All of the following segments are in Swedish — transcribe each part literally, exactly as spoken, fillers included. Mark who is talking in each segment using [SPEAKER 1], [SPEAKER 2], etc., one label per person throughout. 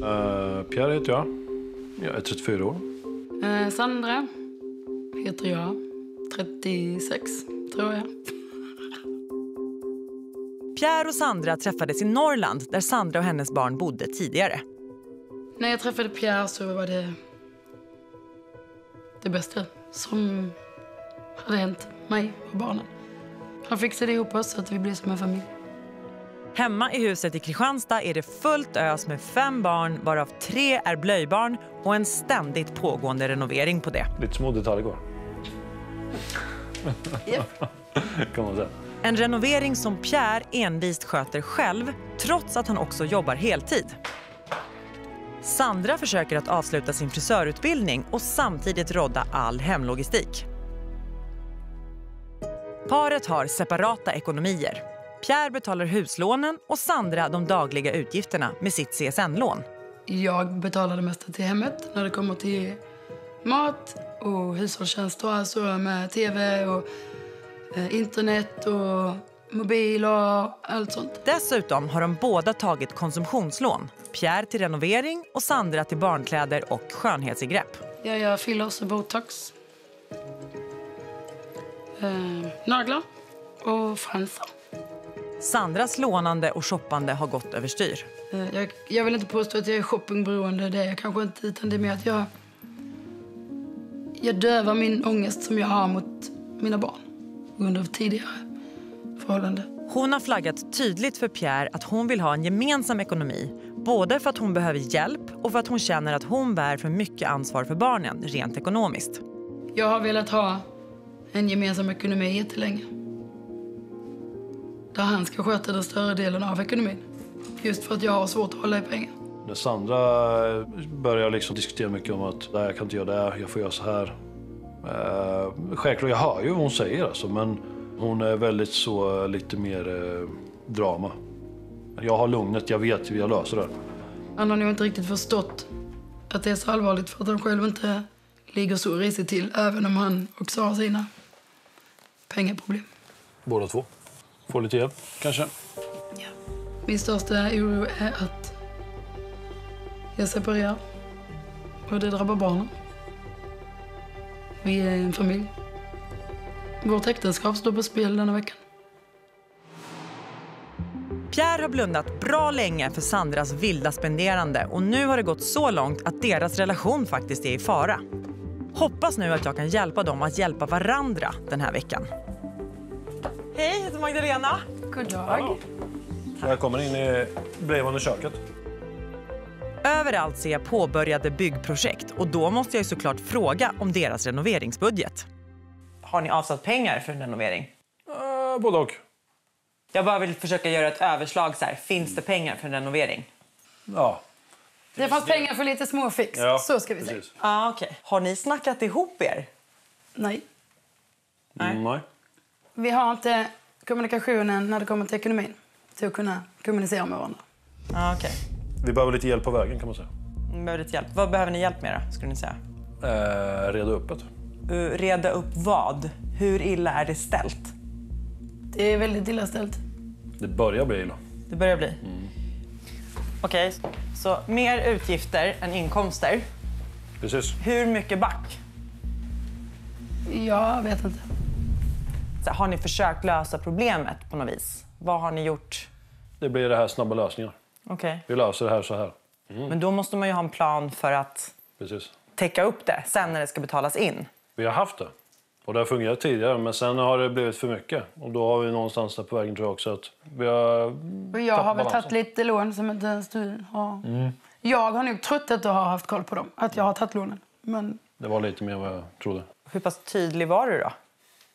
[SPEAKER 1] Uh, Pierre heter jag. Jag är trettiofyra år.
[SPEAKER 2] Uh, Sandra heter jag. trettiosex, tror jag.
[SPEAKER 3] Pierre och Sandra träffades i Norrland där Sandra och hennes barn bodde tidigare.
[SPEAKER 2] När jag träffade Pierre så var det det bästa som hade hänt mig och barnen. Han fixade ihop oss så att vi blev som en familj.
[SPEAKER 3] Hemma i huset i Kristianstad är det fullt ös med fem barn, varav tre är blöjbarn och en ständigt pågående renovering på det.
[SPEAKER 1] Lite små detaljer går.
[SPEAKER 2] Yep.
[SPEAKER 1] Kan man säga.
[SPEAKER 3] En renovering som Pierre envist sköter själv, trots att han också jobbar heltid. Sandra försöker att avsluta sin frisörutbildning och samtidigt rodda all hemlogistik. Paret har separata ekonomier. Pierre betalar huslånen och Sandra de dagliga utgifterna med sitt C S N-lån.
[SPEAKER 2] Jag betalar det mesta till hemmet när det kommer till mat och hushållstjänster, alltså med tv och eh, internet och mobil och allt sånt.
[SPEAKER 3] Dessutom har de båda tagit konsumtionslån. Pierre till renovering och Sandra till barnkläder och skönhetsingrepp.
[SPEAKER 2] Jag gör fillers och botox. Eh, naglar och fransar.
[SPEAKER 3] Sandras lånande och shoppande har gått överstyr.
[SPEAKER 2] Eh, jag, jag vill inte påstå att jag är shoppingberoende, det är jag kanske inte, utan det är mer att jag, jag dövar min ångest som jag har mot mina barn under tidigare förhållanden.
[SPEAKER 3] Hon har flaggat tydligt för Pierre att hon vill ha en gemensam ekonomi. Både för att hon behöver hjälp och för att hon känner att hon bär för mycket ansvar för barnen rent ekonomiskt.
[SPEAKER 2] Jag har velat ha en gemensam ekonomi jättelänge. Där han ska sköta den större delen av ekonomin. Just för att jag har svårt att hålla i pengar.
[SPEAKER 1] När Sandra börjar liksom diskutera mycket om att jag kan inte göra det, jag får göra så här. Eh, självklart, jag hör ju vad hon säger alltså, men hon är väldigt så lite mer eh, drama. Jag har lugnet, jag vet hur jag löser det.
[SPEAKER 2] Han har nog inte riktigt förstått att det är så allvarligt för att han själv inte ligger så risigt till, även om han också har sina pengaproblem.
[SPEAKER 1] Båda två. Får lite hjälp, kanske.
[SPEAKER 2] Ja. Min största oro är att jag separerar och det drabbar barnen. Vi är en familj. Vårt äktenskap står på spel denna veckan.
[SPEAKER 3] Pierre har blundat bra länge för Sandras vilda spenderande och nu har det gått så långt att deras relation faktiskt är i fara. Hoppas nu att jag kan hjälpa dem att hjälpa varandra den här veckan. Hej, jag heter Magdalena.
[SPEAKER 2] God dag.
[SPEAKER 1] Hallå. Jag kommer in i blivande köket.
[SPEAKER 3] Överallt ser jag påbörjade byggprojekt och då måste jag såklart fråga om deras renoveringsbudget. Har ni avsatt pengar för en renovering?
[SPEAKER 1] Uh, både och.
[SPEAKER 3] Jag bara vill försöka göra ett överslag så här. Finns det pengar för en renovering?
[SPEAKER 1] Ja.
[SPEAKER 2] Det fanns pengar för lite småfix,
[SPEAKER 1] Ja,
[SPEAKER 2] så ska vi säga.
[SPEAKER 1] precis.
[SPEAKER 3] Ah, okej. Okay. Har ni snackat ihop er?
[SPEAKER 2] Nej.
[SPEAKER 3] Nej.
[SPEAKER 1] Mm, nej.
[SPEAKER 2] Vi har inte kommunikationen när det kommer till ekonomin till att kunna kommunicera med varandra.
[SPEAKER 3] Ah, okej. Okay.
[SPEAKER 1] Vi behöver lite hjälp på vägen, kan man säga.
[SPEAKER 3] Ni behöver lite hjälp. Vad behöver ni hjälp med då, skulle ni säga?
[SPEAKER 1] Uh, reda upp det.
[SPEAKER 3] Uh, reda upp vad? Hur illa är det ställt?
[SPEAKER 2] Det är väldigt illa ställt.
[SPEAKER 1] Det börjar bli illa.
[SPEAKER 3] Det börjar bli?
[SPEAKER 1] Mm.
[SPEAKER 3] Okej, okay, så mer utgifter än inkomster.
[SPEAKER 1] Precis.
[SPEAKER 3] Hur mycket back?
[SPEAKER 2] Jag vet inte.
[SPEAKER 3] Så har ni försökt lösa problemet på något vis? Vad har ni gjort?
[SPEAKER 1] Det blir det här snabba lösningar.
[SPEAKER 3] Okej. Okay.
[SPEAKER 1] Vi löser det här så här. Mm.
[SPEAKER 3] Men då måste man ju ha en plan för att
[SPEAKER 1] Precis.
[SPEAKER 3] täcka upp det sen när det ska betalas in.
[SPEAKER 1] Vi har haft det. Och det har fungerat tidigare, men sen har det blivit för mycket. Och då har vi någonstans där på vägen, tror jag också, att vi har...
[SPEAKER 2] Och jag har väl tagit lite lån som inte ens du har. Mm. Jag har nog trott att du har haft koll på dem, att jag har tagit lånen. Men...
[SPEAKER 1] Det var lite mer vad jag trodde.
[SPEAKER 3] Hur pass tydlig var du då?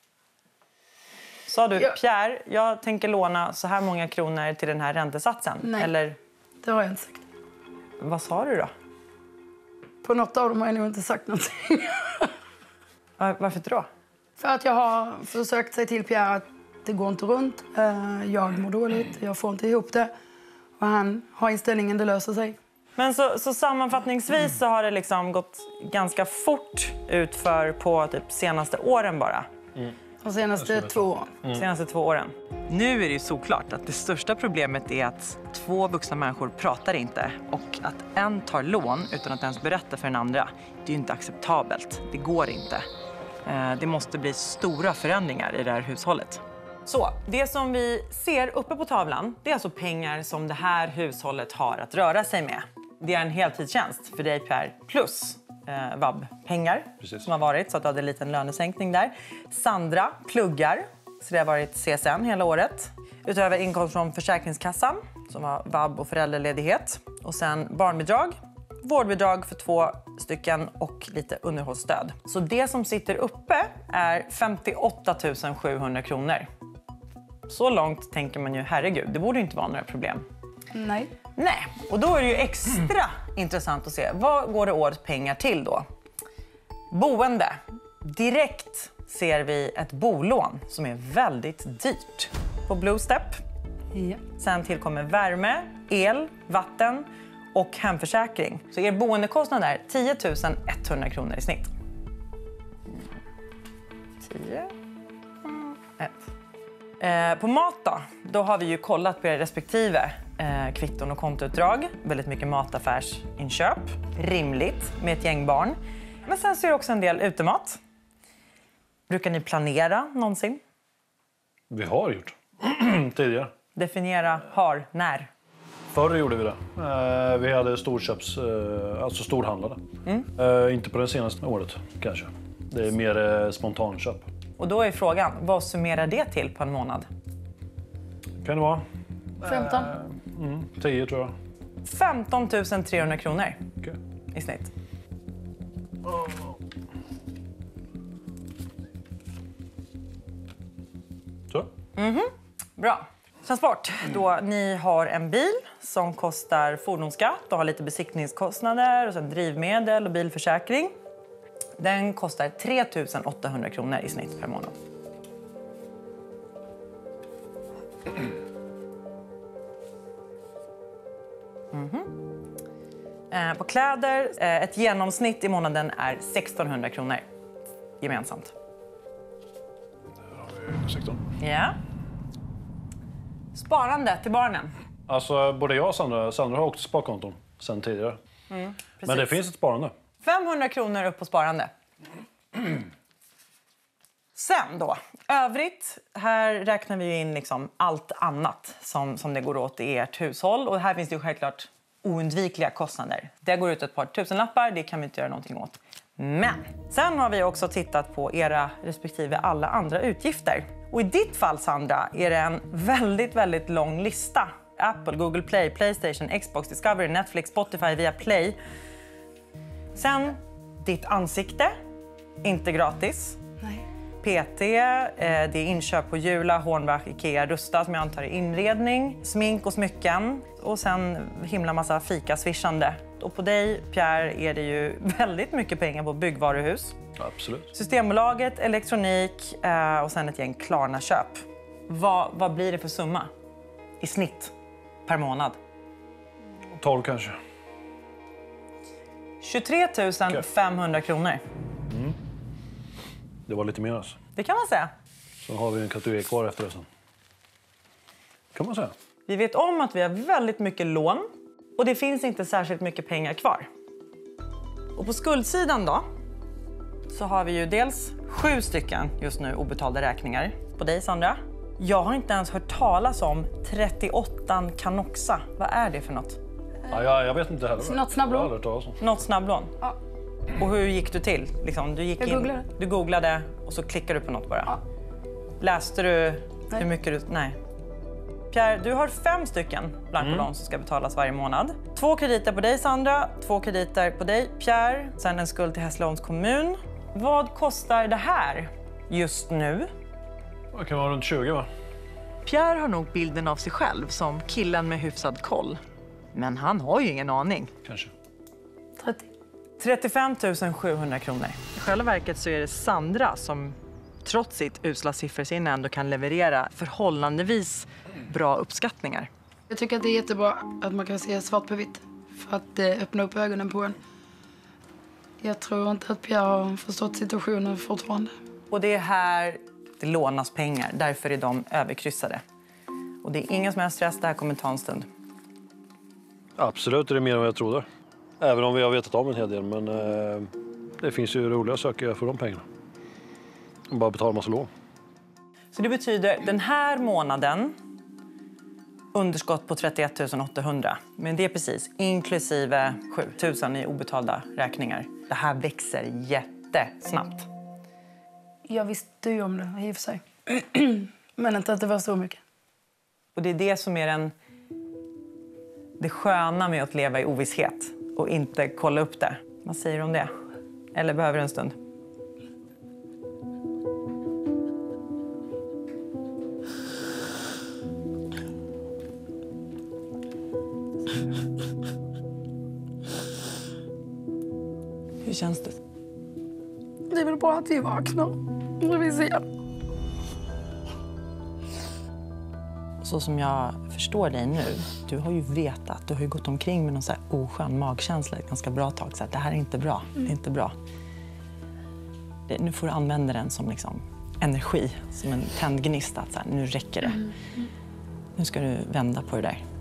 [SPEAKER 3] Sa du, jag... Pierre, jag tänker låna så här många kronor till den här räntesatsen?
[SPEAKER 2] Nej,
[SPEAKER 3] eller...
[SPEAKER 2] det har jag inte sagt.
[SPEAKER 3] Vad sa du då?
[SPEAKER 2] På något av dem har jag nog inte sagt någonting.
[SPEAKER 3] Varför då?
[SPEAKER 2] För att jag har försökt säga till Pierre att det går inte runt. Jag mår dåligt, jag får inte ihop det. Och han har inställningen, det löser sig. Men så, så sammanfattningsvis så har det liksom gått ganska fort ut för på typ senaste åren bara. Mm. De senaste två åren.
[SPEAKER 3] Mm. Senaste två åren. Nu är det ju såklart att det största problemet är att två vuxna människor pratar inte. Och att en tar lån utan att ens berätta för den andra, det är ju inte acceptabelt. Det går inte. Det måste bli stora förändringar i det här hushållet. Så, det som vi ser uppe på tavlan, det är alltså pengar som det här hushållet har att röra sig med. Det är en heltidstjänst för dig, Per, plus eh, vab-pengar som har varit, så att du hade en liten lönesänkning där. Sandra pluggar, så det har varit C S N hela året. Utöver inkomst från Försäkringskassan, som var vab och föräldraledighet. Och sen barnbidrag, vårdbidrag för två stycken och lite underhållsstöd. Så det som sitter uppe är femtioåtta tusen sjuhundra kronor. Så långt tänker man ju, herregud, det borde inte vara några problem.
[SPEAKER 2] Nej.
[SPEAKER 3] Nej, och då är det ju extra mm. intressant att se. Vad går det åt pengar till då? Boende. Direkt ser vi ett bolån som är väldigt dyrt på Blue Step.
[SPEAKER 2] Ja.
[SPEAKER 3] Sen tillkommer värme, el, vatten och hemförsäkring. Så er boendekostnad är tio tusen etthundra kronor i snitt. tio, ett. Eh, på mat då, då har vi ju kollat på era respektive eh, kvitton och kontoutdrag. Väldigt mycket mataffärsinköp. Rimligt med ett gäng barn. Men sen så är det också en del utemat. Brukar ni planera någonsin?
[SPEAKER 1] Vi har gjort tidigare.
[SPEAKER 3] Definiera har, när?
[SPEAKER 1] Förr gjorde vi det. Eh, vi hade storköps, eh, alltså storhandlare. Mm. Eh, inte på det senaste året kanske. Det är mer eh, spontanköp.
[SPEAKER 3] Och då är frågan, vad summerar det till på en månad?
[SPEAKER 1] Kan det vara?
[SPEAKER 2] femton.
[SPEAKER 1] Eh, mm, tio tror jag.
[SPEAKER 3] femton tusen trehundra kronor
[SPEAKER 1] Okay.
[SPEAKER 3] i snitt.
[SPEAKER 1] Så.
[SPEAKER 3] Mhm. Bra. Transport. Då ni har en bil som kostar fordonsskatt och har lite besiktningskostnader och sen drivmedel och bilförsäkring. Den kostar tre tusen åttahundra kronor i snitt per månad. Mm-hmm. Eh, på kläder, eh, ett genomsnitt i månaden är sextonhundra kronor gemensamt.
[SPEAKER 1] Där har vi sexton.
[SPEAKER 3] Ja. Sparande till barnen.
[SPEAKER 1] Alltså både jag och Sandra, Sandra har också sparkonton sen tidigare.
[SPEAKER 3] Mm,
[SPEAKER 1] men det finns ett sparande.
[SPEAKER 3] femhundra kronor upp på sparande. Sen då, övrigt, här räknar vi in liksom allt annat som, som det går åt i ert hushåll. Och här finns det ju självklart oundvikliga kostnader. Det går ut ett par tusenlappar, det kan vi inte göra någonting åt. Men sen har vi också tittat på era respektive alla andra utgifter. Och i ditt fall, Sandra, är det en väldigt, väldigt lång lista. Apple, Google Play, Playstation, Xbox, Discovery, Netflix, Spotify, Viaplay. Sen ditt ansikte, inte gratis.
[SPEAKER 2] Nej.
[SPEAKER 3] P T, eh, det är inköp på Jula, Hornbach, Ikea, Rusta som jag antar är inredning. Smink och smycken. Och sen himla massa fika swishande. Och på dig, Pierre, är det ju väldigt mycket pengar på byggvaruhus.
[SPEAKER 1] Absolut.
[SPEAKER 3] Systembolaget, elektronik eh, och sen ett gäng Klarna-köp. Vad, vad blir det för summa i snitt per månad?
[SPEAKER 1] tolv kanske.
[SPEAKER 3] tjugotre tusen femhundra kronor.
[SPEAKER 1] Mm. Det var lite mer alltså.
[SPEAKER 3] Det kan man säga.
[SPEAKER 1] Så har vi en kategori kvar efter det sen. Kan man säga.
[SPEAKER 3] Vi vet om att vi har väldigt mycket lån och det finns inte särskilt mycket pengar kvar. Och på skuldsidan då så har vi ju dels sju stycken just nu obetalda räkningar på dig, Sandra. Jag har inte ens hört talas om trettioåtta Canoxa. Vad är det för något?
[SPEAKER 1] Ja, jag, jag vet inte heller.
[SPEAKER 2] Något snabblån.
[SPEAKER 1] Jag har aldrig hört talas om.
[SPEAKER 3] Något snabblån?
[SPEAKER 2] Ja.
[SPEAKER 3] Och hur gick du till? Liksom, du gick
[SPEAKER 2] Jag
[SPEAKER 3] in,
[SPEAKER 2] googlade.
[SPEAKER 3] Du googlade och så klickade du på något bara?
[SPEAKER 2] Ja.
[SPEAKER 3] Läste du
[SPEAKER 2] Nej.
[SPEAKER 3] hur mycket du... Nej. Pierre, du har fem stycken blankolån
[SPEAKER 1] Mm.
[SPEAKER 3] som ska betalas varje månad. Två krediter på dig, Sandra. Två krediter på dig, Pierre. Sen en skuld till Hässleholms kommun. Vad kostar det här just nu?
[SPEAKER 1] Det kan vara runt tjugo, va?
[SPEAKER 3] Pierre har nog bilden av sig själv som killen med hyfsad koll. Men han har ju ingen aning.
[SPEAKER 1] Kanske.
[SPEAKER 2] trettio.
[SPEAKER 3] trettiofem tusen sjuhundra kronor. I själva verket så är det Sandra som trots sitt usla siffersinne ändå kan leverera förhållandevis bra uppskattningar.
[SPEAKER 2] Jag tycker att det är jättebra att man kan se svart på vitt för att eh, öppna upp ögonen på en. Jag tror inte att Pierre har förstått situationen fortfarande.
[SPEAKER 3] Och det är här Det lånas pengar, därför är de överkryssade. Och det är ingen som helst stress, det här kommer ta en stund.
[SPEAKER 1] Absolut, det är mer än vad jag trodde. Även om vi har vetat om en hel del, men eh, det finns ju roliga saker för de pengarna. Bara betala massa lån.
[SPEAKER 3] Så det betyder den här månaden underskott på trettioett tusen åttahundra. Men det är precis inklusive sju tusen i obetalda räkningar. Det här växer jättesnabbt.
[SPEAKER 2] Jag visste ju om det i och för sig. Men inte att det var så mycket.
[SPEAKER 3] Och det är det som är den, det sköna med att leva i ovisshet och inte kolla upp det. Vad säger du om det? Eller behöver du en stund? Hur känns det?
[SPEAKER 2] Det är väl bra att vi vaknar när vi ser.
[SPEAKER 3] Så som jag förstår dig nu, du har ju vetat, du har ju gått omkring med någon så här oskön magkänsla ett ganska bra tag. Så att det här är inte bra, mm. det är inte bra. Det, nu får du använda den som liksom energi, som en tändgnista. Att så här, nu räcker det. Mm. Mm. Nu ska du vända på det där.